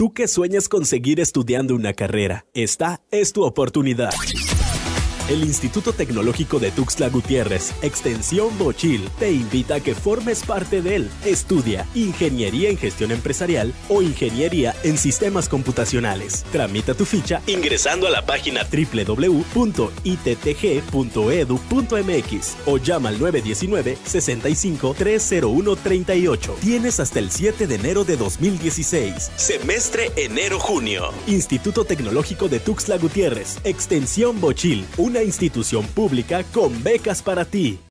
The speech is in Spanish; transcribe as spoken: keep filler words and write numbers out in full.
Tú que sueñas con seguir estudiando una carrera, esta es tu oportunidad. El Instituto Tecnológico de Tuxtla Gutiérrez, Extensión Bochil, te invita a que formes parte de él. Estudia Ingeniería en Gestión Empresarial o Ingeniería en Sistemas Computacionales. Tramita tu ficha ingresando a la página doble u doble u doble u punto i t t g punto e d u punto m x o llama al nueve uno nueve, seis cinco, tres cero uno tres ocho. Tienes hasta el siete de enero de dos mil dieciséis. Semestre enero-junio. Instituto Tecnológico de Tuxtla Gutiérrez, Extensión Bochil, una institución pública con becas para ti.